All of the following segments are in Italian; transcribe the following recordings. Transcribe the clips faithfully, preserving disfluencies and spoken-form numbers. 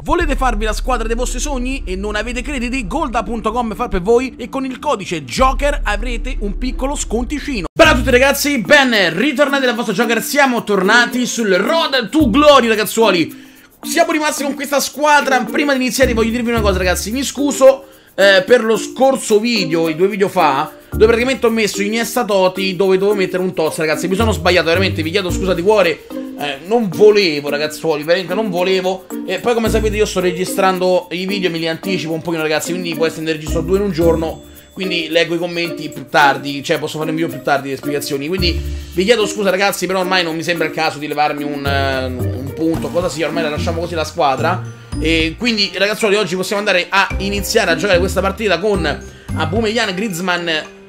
Volete farvi la squadra dei vostri sogni e non avete crediti? Golda punto com fa per voi e con il codice Joker avrete un piccolo sconticino. Ciao a tutti ragazzi, ben ritornati dal vostro Joker. Siamo tornati sul Road to Glory, ragazzuoli. Siamo rimasti con questa squadra. Prima di iniziare voglio dirvi una cosa, ragazzi. Mi scuso eh, per lo scorso video, i due video fa, dove praticamente ho messo Iniesta Totti, dove dovevo mettere un toss, ragazzi. Mi sono sbagliato, veramente, vi chiedo scusa di cuore. Eh, non volevo, ragazzuoli, veramente non volevo. E poi, come sapete, io sto registrando i video, me li anticipo un pochino, ragazzi. Quindi può essere che ne registro due in un giorno. Quindi leggo i commenti più tardi, cioè posso fare un video più tardi le spiegazioni. Quindi vi chiedo scusa, ragazzi, però ormai non mi sembra il caso di levarmi un, uh, un punto, cosa sia, ormai la lasciamo così la squadra. E quindi, ragazzuoli, oggi possiamo andare a iniziare a giocare questa partita con Aubameyang, Griezmann,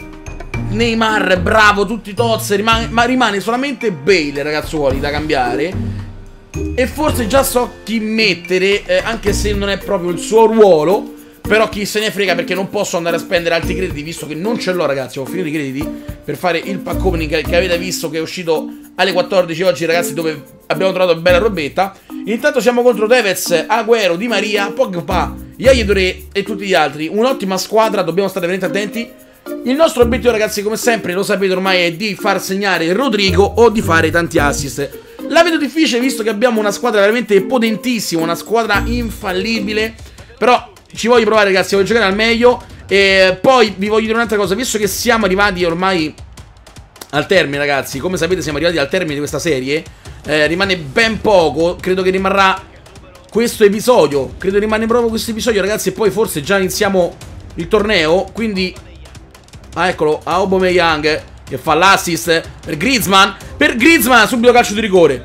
Neymar, bravo, tutti tozze, rimane, ma rimane solamente Bale, ragazzuoli, da cambiare. E forse già so chi mettere, eh, anche se non è proprio il suo ruolo. Però chi se ne frega, perché non posso andare a spendere altri crediti, visto che non ce l'ho, ragazzi. Ho finito i crediti per fare il pack opening che, che avete visto, che è uscito alle quattordici oggi, ragazzi, dove abbiamo trovato bella robetta. Intanto siamo contro Tevez, Agüero, Di Maria, Pogba, Yaya Touré e tutti gli altri. Un'ottima squadra, dobbiamo stare veramente attenti. Il nostro obiettivo, ragazzi, come sempre, lo sapete ormai, è di far segnare Rodrigo o di fare tanti assist. La vedo difficile, visto che abbiamo una squadra veramente potentissima, una squadra infallibile. Però ci voglio provare, ragazzi, voglio giocare al meglio. E poi vi voglio dire un'altra cosa, visto che siamo arrivati ormai al termine, ragazzi, come sapete siamo arrivati al termine di questa serie, eh, rimane ben poco, credo che rimarrà questo episodio, credo che rimane proprio questo episodio, ragazzi, e poi forse già iniziamo il torneo. Quindi, ah, eccolo, Aubameyang che fa l'assist per Griezmann, per Griezmann, subito calcio di rigore.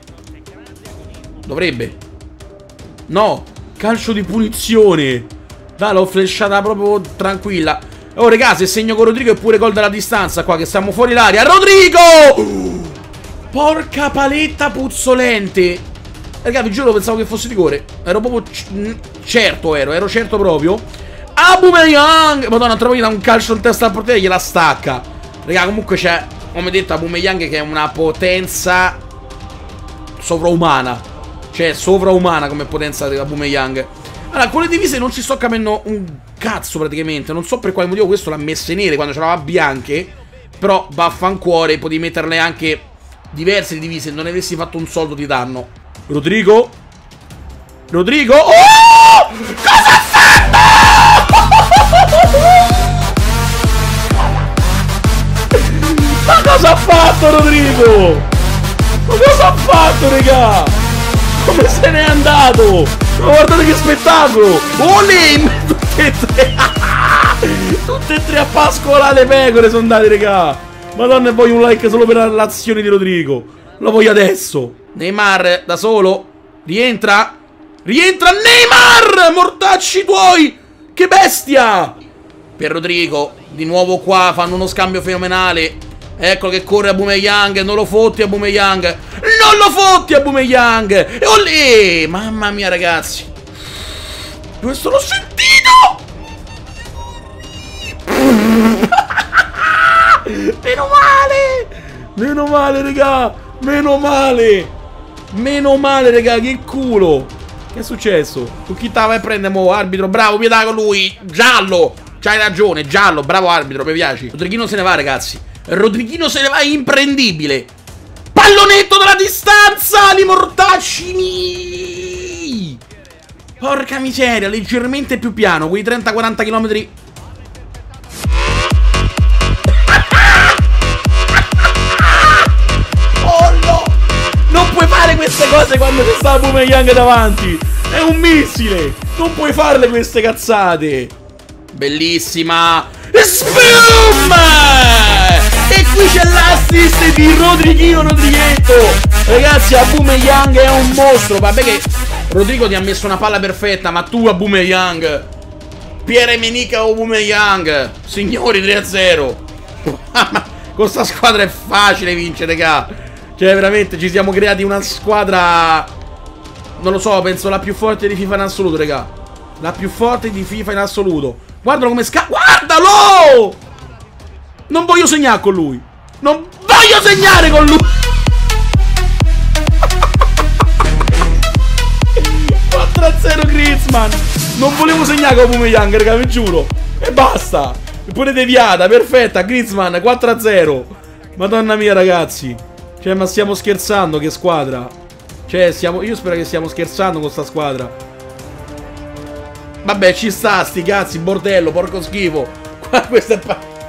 Dovrebbe, no, calcio di punizione. Dai, l'ho flashata proprio tranquilla. Oh, raga, se segno con Rodrigo è pure gol dalla distanza qua, che stiamo fuori l'aria. Rodrigo! Porca paletta puzzolente. Raga, vi giuro, pensavo che fosse rigore. Ero proprio certo, ero, ero certo proprio. Aubameyang! Madonna, trovo da un calcio in testa al portiere, gliela stacca. Raga, comunque c'è, come detto, Aubameyang che è una potenza sovraumana. Cioè, sovraumana come potenza di Aubameyang. Allora, con le divise non ci sto capendo un cazzo praticamente. Non so per quale motivo questo l'ha messe nere quando ce l'aveva bianche. Però vaffancuore, potevi metterle anche diverse divise, non avessi fatto un soldo di danno. Rodrigo Rodrigo. Oh! Cosa ha fatto? Ma cosa ha fatto Rodrigo? Ma cosa ha fatto, raga? Come se n'è andato? Ma guardate che spettacolo! Olè! Tutte e tre! Tutte e tre a pascolare le pecore sono andate, raga! Madonna, voglio un like solo per l'azione di Rodrigo. Lo voglio adesso. Neymar da solo. Rientra. Rientra Neymar! Mortacci tuoi! Che bestia! Per Rodrigo. Di nuovo qua, fanno uno scambio fenomenale. Ecco che corre Aubameyang. Non lo fotti Aubameyang. Non lo fotti Aubameyang. E olè! Mamma mia, ragazzi. Questo l'ho sentito. Meno male. Meno male, raga. Meno male. Meno male, raga. Che culo. Che è successo? Tu chi te vai a prendere mo, arbitro? Bravo, pietà con lui. Giallo. C'hai ragione, giallo. Bravo arbitro, mi piace. Rodrighino se ne va, ragazzi. Rodrighino se ne va, imprendibile. Pallonetto dalla distanza di mortacci. Porca miseria, leggermente più piano, quei trenta quaranta chilometri. Oh no! Non puoi fare queste cose quando c'è sta Aubameyang davanti. È un missile. Non puoi farle queste cazzate. Bellissima. Spum! E qui c'è l'assist di Rodrighino Rodrighetto. Ragazzi, Aubameyang è un mostro. Vabbè che Rodrigo ti ha messo una palla perfetta, ma tu Aubameyang, Pierre-Emerick Aubameyang, signori, tre a zero. Con sta squadra è facile vincere, raga. Cioè veramente ci siamo creati una squadra, non lo so, penso la più forte di FIFA in assoluto, raga. La più forte di FIFA in assoluto. Guardalo come scappa. Guardalo! Non voglio segnare con lui. Non voglio segnare con lui. quattro a zero volevo segnare con Aubameyang, raga, vi giuro. E basta. Pure deviata, perfetta. Griezmann, quattro a zero. Madonna mia, ragazzi. Cioè, ma stiamo scherzando, che squadra. Cioè, stiamo... io spero che stiamo scherzando con sta squadra. Vabbè, ci sta, sti cazzi, bordello, porco schifo. Qua, questo è...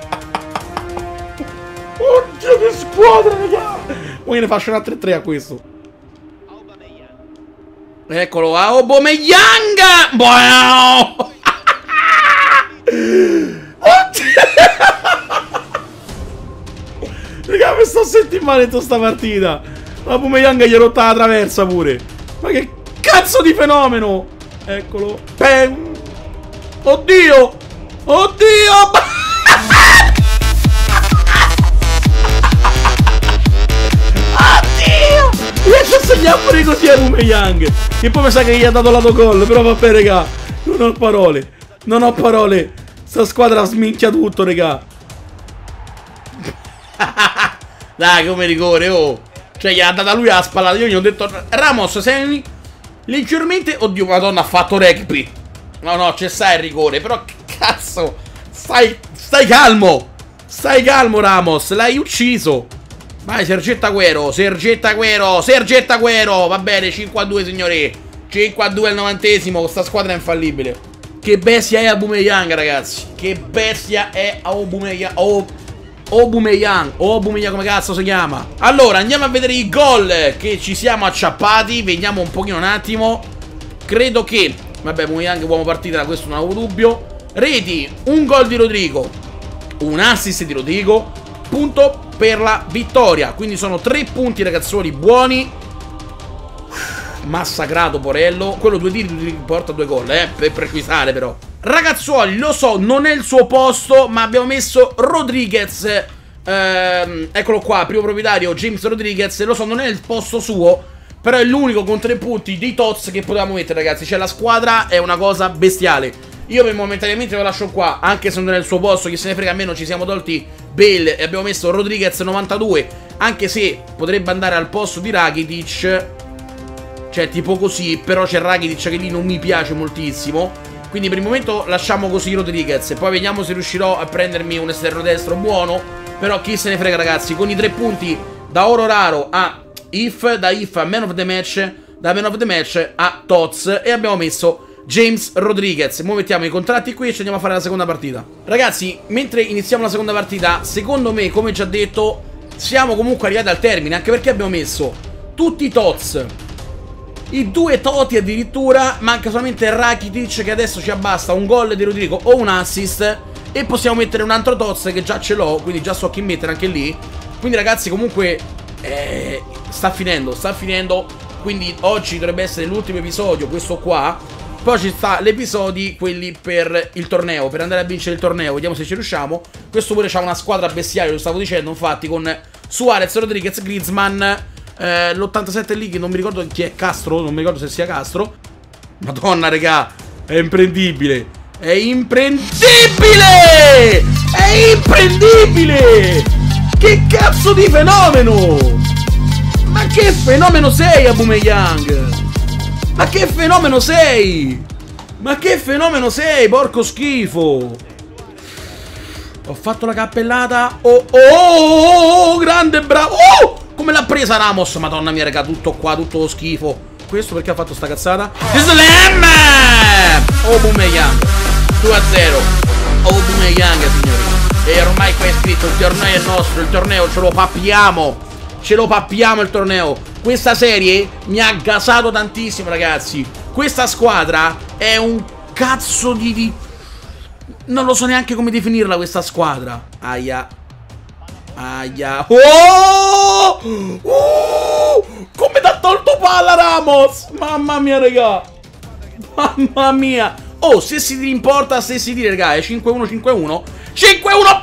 Oddio, che squadra, raga. Poi ne faccio una tre tre a questo. Eccolo, Aubameyang! Wow! Raga, mi sto sentendo male in sta partita. Aubameyang gli ha rotta la traversa pure. Ma che cazzo di fenomeno! Eccolo. Bam. Oddio! Oddio! Riesce a segnare pure così a Aubameyang. Che poi mi sa che gli ha dato l'autogol. Però vabbè, raga, non ho parole. Non ho parole. Sta squadra sminchia tutto, raga. Dai, come rigore, oh. Cioè, gli ha data lui la spallata. Io gli ho detto, Ramos, sei leggermente... Oddio, madonna, ha fatto rugby. No, no, c'è sta il rigore. Però, che cazzo. Stai, stai calmo. Stai calmo, Ramos. L'hai ucciso. Vai, Sergetta Agüero, Sergetta Agüero, Sergetta Agüero. Va bene, cinque a due, signori. cinque a due al novantesimo. Questa squadra è infallibile. Che bestia è Aubameyang, ragazzi. Che bestia è Aubameyang. Oh, Aubameyang. Aubameyang, come cazzo si chiama? Allora, andiamo a vedere i gol che ci siamo acciappati. Vediamo un pochino un attimo. Credo che... Vabbè, Aubameyang uomo partita, questo non avevo dubbio. Reti, un gol di Rodrigo, un assist di Rodrigo. Punto per la vittoria. Quindi sono tre punti, ragazzuoli, buoni. Massacrato Porello. Quello due tiri porta due gol, eh, per precisare però. Ragazzuoli, lo so, non è il suo posto, ma abbiamo messo Rodriguez. ehm, Eccolo qua, primo proprietario, James Rodriguez. Lo so, non è il posto suo, però è l'unico con tre punti di Tots che potevamo mettere, ragazzi. Cioè, la squadra è una cosa bestiale. Io per momentaneamente lo lascio qua, anche se non è il suo posto, chi se ne frega, almeno ci siamo tolti Bale e abbiamo messo Rodriguez novantadue, anche se potrebbe andare al posto di Rakitic. Cioè, tipo così, però c'è Rakitic che lì non mi piace moltissimo. Quindi per il momento lasciamo così Rodriguez e poi vediamo se riuscirò a prendermi un esterno destro buono. Però chi se ne frega, ragazzi, con i tre punti da oro raro a If, da If a Man of the Match, da Man of the Match a Tots, e abbiamo messo James Rodriguez. Ora mettiamo i contratti qui e ci andiamo a fare la seconda partita. Ragazzi, mentre iniziamo la seconda partita, secondo me, come già detto, siamo comunque arrivati al termine, anche perché abbiamo messo tutti i Tots, i due Toti addirittura. Manca solamente Rakitic, che adesso ci abbasta un gol di Rodrigo o un assist, e possiamo mettere un altro Tots che già ce l'ho, quindi già so chi mettere anche lì. Quindi, ragazzi, comunque eh, sta finendo, sta finendo. Quindi oggi dovrebbe essere l'ultimo episodio, questo qua. Poi ci sta l'episodio, quelli per il torneo, per andare a vincere il torneo. Vediamo se ci riusciamo. Questo pure c'ha una squadra bestiale, lo stavo dicendo, infatti, con Suarez, Rodriguez, Griezmann, eh, l'ottantasette lì, che non mi ricordo chi è, Castro, non mi ricordo se sia Castro. Madonna, regà, è imprendibile. È imprendibile! È imprendibile! Che cazzo di fenomeno! Ma che fenomeno sei, Aubameyang! Ma che fenomeno sei! Ma che fenomeno sei, porco schifo! Ho fatto la cappellata. Oh, oh, oh, oh, grande, bravo! Oh! Come l'ha presa Ramos? Madonna mia, raga, tutto qua, tutto lo schifo. Questo perché ha fatto sta cazzata? Slam! Aubameyang due a zero. Aubameyang, signori. E ormai qua è scritto, il torneo è nostro, il torneo ce lo pappiamo. Ce lo pappiamo il torneo. Questa serie mi ha gasato tantissimo, ragazzi. Questa squadra è un cazzo di... di... non lo so neanche come definirla questa squadra. Aia. Aia. Oh! Oh! Come t'ha tolto palla Ramos! Mamma mia, raga. Mamma mia. Oh, se si importa, se si dire, raga, è cinque uno, cinque uno. cinque uno!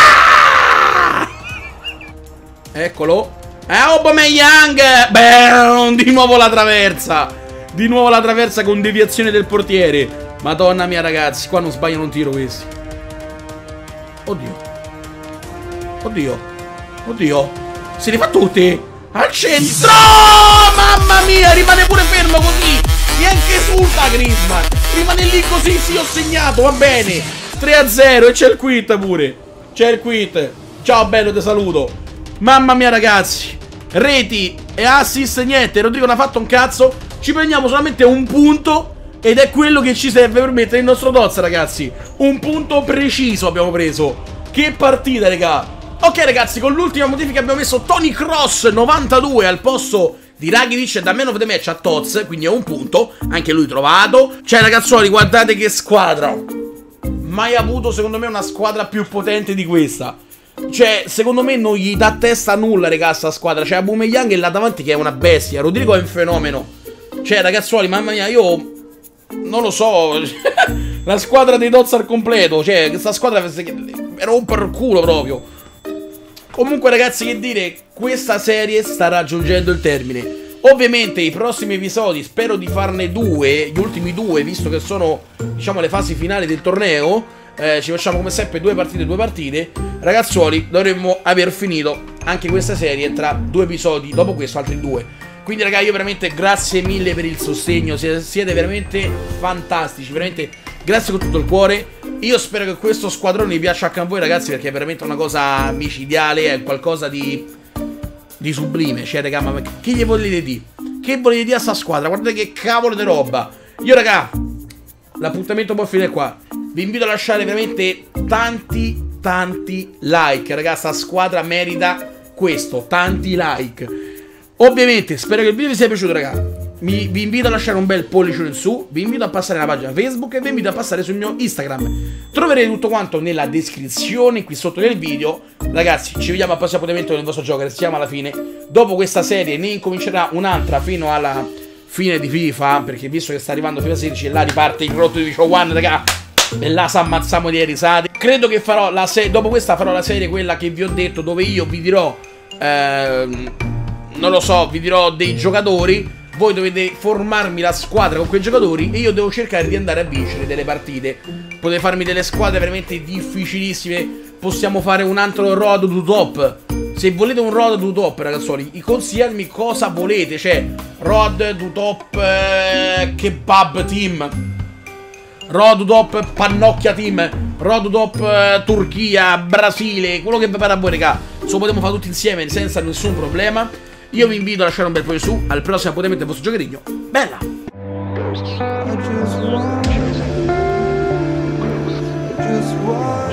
Eccolo. Eh, Aubameyang! Beh, di nuovo la traversa. Di nuovo la traversa con deviazione del portiere. Madonna mia, ragazzi, qua non sbagliano un tiro questi. Oddio. Oddio. Oddio. Se li fa tutti. Al centro! Mamma mia, rimane pure fermo così. Gli neanche esulta Griezmann, rimane lì così, sì ho segnato, va bene, tre a zero e c'è il quit pure, c'è il quit, ciao bello, ti saluto. Mamma mia ragazzi, reti e assist niente, Rodrigo non ha fatto un cazzo, ci prendiamo solamente un punto ed è quello che ci serve per mettere il nostro Doz ragazzi, un punto preciso abbiamo preso, che partita raga. Ok ragazzi, con l'ultima modifica abbiamo messo Toni Kroos novantadue al posto di Rakitic da man of the match a Toz, quindi è un punto, anche lui trovato. Cioè ragazzuoli, guardate che squadra, mai avuto secondo me una squadra più potente di questa. Cioè secondo me non gli dà testa a nulla raga sta squadra. C'è Aubameyang là davanti che è una bestia, Rodrigo è un fenomeno. Cioè ragazzuoli, mamma mia, io non lo so. La squadra dei Doz al completo, cioè questa squadra era un per culo proprio. Comunque ragazzi, che dire, questa serie sta raggiungendo il termine. Ovviamente i prossimi episodi spero di farne due, gli ultimi due, visto che sono, diciamo, le fasi finali del torneo. eh, Ci facciamo come sempre due partite, due partite. Ragazzuoli, dovremmo aver finito anche questa serie tra due episodi, dopo questo altri due. Quindi ragazzi, io veramente grazie mille per il sostegno, siete veramente fantastici, veramente grazie con tutto il cuore. Io spero che questo squadrone vi piaccia anche a voi ragazzi, perché è veramente una cosa micidiale, è qualcosa di, di sublime. Cioè raga, ma che gli volete dire? Che volete dire a sta squadra? Guardate che cavolo di roba. Io raga, l'appuntamento può finire qua. Vi invito a lasciare veramente tanti tanti like. Raga, sta squadra merita questo, tanti like. Ovviamente spero che il video vi sia piaciuto raga. Mi, vi invito a lasciare un bel pollice in su, vi invito a passare alla pagina Facebook e vi invito a passare sul mio Instagram. Troverete tutto quanto nella descrizione qui sotto del video. Ragazzi, ci vediamo al prossimo appuntamento nel vostro gioco, siamo alla fine. Dopo questa serie ne incomincerà un'altra fino alla fine di FIFA, perché visto che sta arrivando FIFA sedici e là riparte il rotto di FIFA uno, raga, e là si ammazziamo di risate. Credo che farò la serie, dopo questa farò la serie quella che vi ho detto, dove io vi dirò, ehm, non lo so, vi dirò dei giocatori. Voi dovete formarmi la squadra con quei giocatori e io devo cercare di andare a vincere delle partite. Potete farmi delle squadre veramente difficilissime. Possiamo fare un altro road to top. Se volete un road to top ragazzuoli, consigliatemi cosa volete. Cioè road to top eh, kebab team, road to top pannocchia team, road to top eh, Turchia, Brasile, quello che vi pare a voi raga. Se lo potremo fare tutti insieme senza nessun problema. Io vi invito a lasciare un bel pollice su. Al prossimo appuntamento del vostro giocherigno. Bella! I just want, I just want